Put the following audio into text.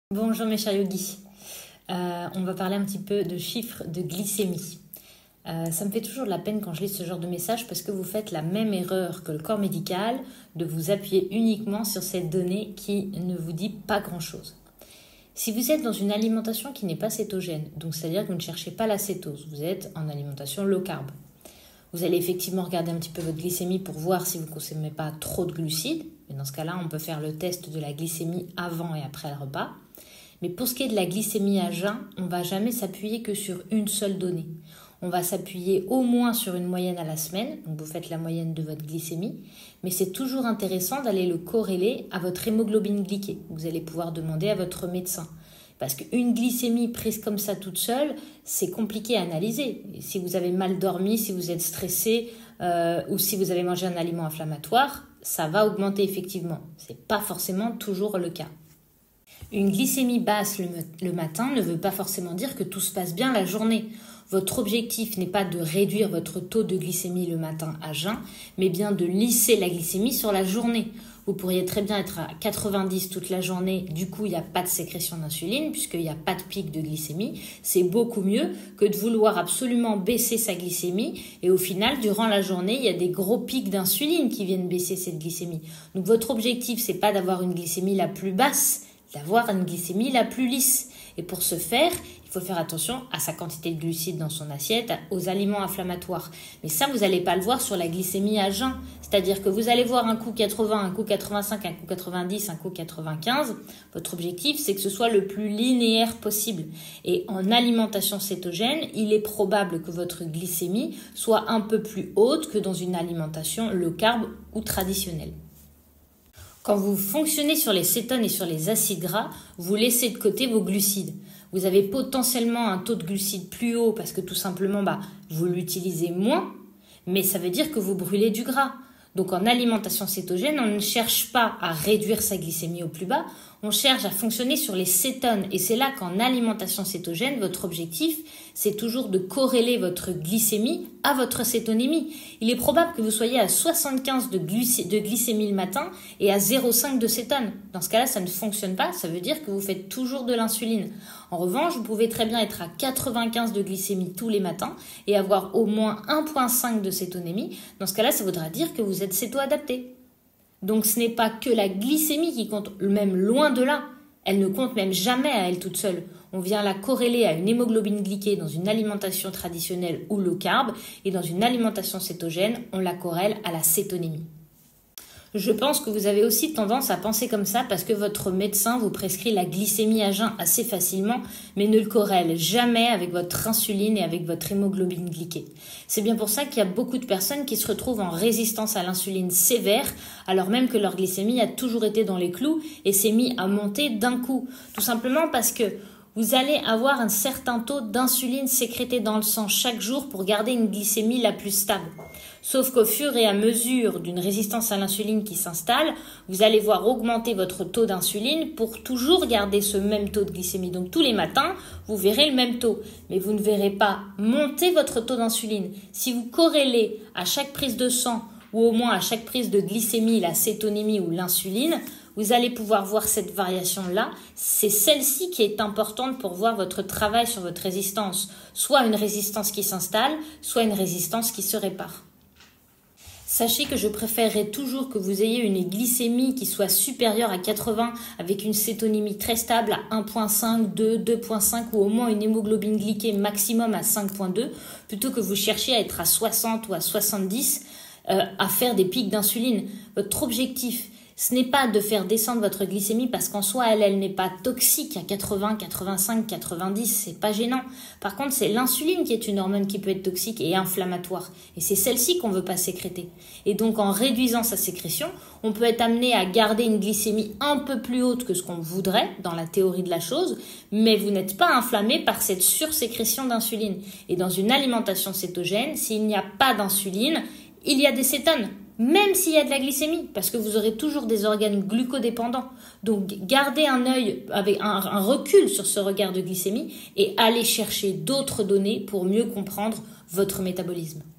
Bonjour mes chers yogis. On va parler un petit peu de chiffres de glycémie. Ça me fait toujours de la peine quand je lis ce genre de message parce que vous faites la même erreur que le corps médical de vous appuyer uniquement sur cette donnée qui ne vous dit pas grand-chose. Si vous êtes dans une alimentation qui n'est pas cétogène, donc c'est-à-dire que vous ne cherchez pas la cétose, vous êtes en alimentation low carb, vous allez effectivement regarder un petit peu votre glycémie pour voir si vous ne consommez pas trop de glucides. Mais dans ce cas-là, on peut faire le test de la glycémie avant et après le repas. Mais pour ce qui est de la glycémie à jeun, on ne va jamais s'appuyer que sur une seule donnée. On va s'appuyer au moins sur une moyenne à la semaine, donc vous faites la moyenne de votre glycémie, mais c'est toujours intéressant d'aller le corréler à votre hémoglobine glyquée. Vous allez pouvoir demander à votre médecin. Parce qu'une glycémie prise comme ça toute seule, c'est compliqué à analyser. Si vous avez mal dormi, si vous êtes stressé ou si vous avez mangé un aliment inflammatoire, ça va augmenter effectivement. Ce n'est pas forcément toujours le cas. Une glycémie basse le matin ne veut pas forcément dire que tout se passe bien la journée. Votre objectif n'est pas de réduire votre taux de glycémie le matin à jeun, mais bien de lisser la glycémie sur la journée. Vous pourriez très bien être à 90 toute la journée, du coup il n'y a pas de sécrétion d'insuline puisqu'il n'y a pas de pic de glycémie. C'est beaucoup mieux que de vouloir absolument baisser sa glycémie et au final, durant la journée, il y a des gros pics d'insuline qui viennent baisser cette glycémie. Donc votre objectif, c'est pas d'avoir une glycémie la plus basse, d'avoir une glycémie la plus lisse. Et pour ce faire, il faut faire attention à sa quantité de glucides dans son assiette, aux aliments inflammatoires. Mais ça, vous n'allez pas le voir sur la glycémie à jeun. C'est-à-dire que vous allez voir un coup 80, un coup 85, un coup 90, un coup 95. Votre objectif, c'est que ce soit le plus linéaire possible. Et en alimentation cétogène, il est probable que votre glycémie soit un peu plus haute que dans une alimentation low carb ou traditionnelle. Quand vous fonctionnez sur les cétones et sur les acides gras, vous laissez de côté vos glucides. Vous avez potentiellement un taux de glucides plus haut parce que tout simplement, vous l'utilisez moins, mais ça veut dire que vous brûlez du gras. Donc en alimentation cétogène, on ne cherche pas à réduire sa glycémie au plus bas, on cherche à fonctionner sur les cétones. Et c'est là qu'en alimentation cétogène, votre objectif, c'est toujours de corréler votre glycémie à votre cétonémie. Il est probable que vous soyez à 75 de glycémie le matin et à 0,5 de cétone. Dans ce cas-là, ça ne fonctionne pas, ça veut dire que vous faites toujours de l'insuline. En revanche, vous pouvez très bien être à 95 de glycémie tous les matins et avoir au moins 1,5 de cétonémie. Dans ce cas-là, ça voudra dire que vous êtes céto-adapté. Donc ce n'est pas que la glycémie qui compte, même loin de là. Elle ne compte même jamais à elle toute seule. On vient la corréler à une hémoglobine glyquée dans une alimentation traditionnelle ou low carb et dans une alimentation cétogène, on la corrèle à la cétonémie. Je pense que vous avez aussi tendance à penser comme ça parce que votre médecin vous prescrit la glycémie à jeun assez facilement, mais ne le corrèle jamais avec votre insuline et avec votre hémoglobine glyquée. C'est bien pour ça qu'il y a beaucoup de personnes qui se retrouvent en résistance à l'insuline sévère, alors même que leur glycémie a toujours été dans les clous et s'est mis à monter d'un coup. Tout simplement parce que vous allez avoir un certain taux d'insuline sécrété dans le sang chaque jour pour garder une glycémie la plus stable. Sauf qu'au fur et à mesure d'une résistance à l'insuline qui s'installe, vous allez voir augmenter votre taux d'insuline pour toujours garder ce même taux de glycémie. Donc tous les matins, vous verrez le même taux, mais vous ne verrez pas monter votre taux d'insuline. Si vous corrélez à chaque prise de sang ou au moins à chaque prise de glycémie, la cétonémie ou l'insuline, vous allez pouvoir voir cette variation-là. C'est celle-ci qui est importante pour voir votre travail sur votre résistance. Soit une résistance qui s'installe, soit une résistance qui se répare. Sachez que je préférerais toujours que vous ayez une glycémie qui soit supérieure à 80 avec une cétonémie très stable à 1,5, 2, 2,5 ou au moins une hémoglobine glyquée maximum à 5,2 plutôt que vous cherchiez à être à 60 ou à 70 à faire des pics d'insuline. Votre objectif, ce n'est pas de faire descendre votre glycémie parce qu'en soi, elle n'est pas toxique à 80, 85, 90, c'est pas gênant. Par contre, c'est l'insuline qui est une hormone qui peut être toxique et inflammatoire. Et c'est celle-ci qu'on veut pas sécréter. Et donc, en réduisant sa sécrétion, on peut être amené à garder une glycémie un peu plus haute que ce qu'on voudrait dans la théorie de la chose, mais vous n'êtes pas inflammé par cette sursécrétion d'insuline. Et dans une alimentation cétogène, s'il n'y a pas d'insuline, il y a des cétones. Même s'il y a de la glycémie, parce que vous aurez toujours des organes glucodépendants. Donc, gardez un œil avec un recul sur ce regard de glycémie et allez chercher d'autres données pour mieux comprendre votre métabolisme.